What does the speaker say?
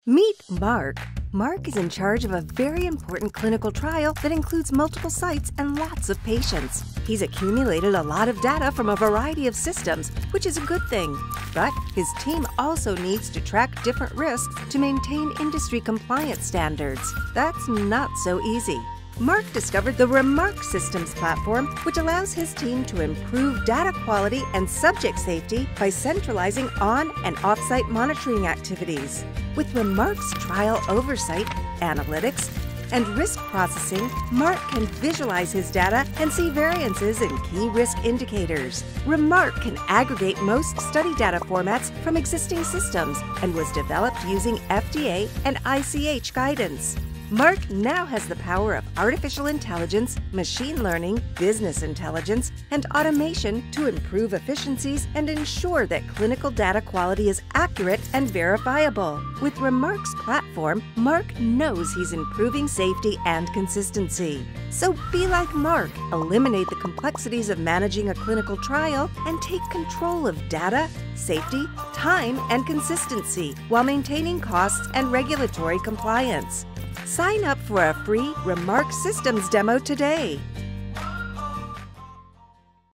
Meet Mark. Mark is in charge of a very important clinical trial that includes multiple sites and lots of patients. He's accumulated a lot of data from a variety of systems, which is a good thing. But his team also needs to track different risks to maintain industry compliance standards. That's not so easy. Mark discovered the Remarque Systems platform, which allows his team to improve data quality and subject safety by centralizing on- and off-site monitoring activities. With Remarque's trial oversight, analytics, and risk processing, Mark can visualize his data and see variances in key risk indicators. Remarque can aggregate most study data formats from existing systems and was developed using FDA and ICH guidance. Mark now has the power of artificial intelligence, machine learning, business intelligence, and automation to improve efficiencies and ensure that clinical data quality is accurate and verifiable. With Remarque's platform, Mark knows he's improving safety and consistency. So be like Mark, eliminate the complexities of managing a clinical trial, and take control of data, safety, time, and consistency while maintaining costs and regulatory compliance. Sign up for a free Remarque Systems demo today.